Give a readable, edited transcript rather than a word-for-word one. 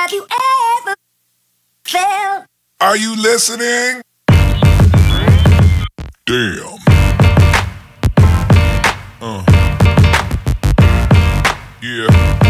Have you ever felt? Are you listening? Damn. Yeah.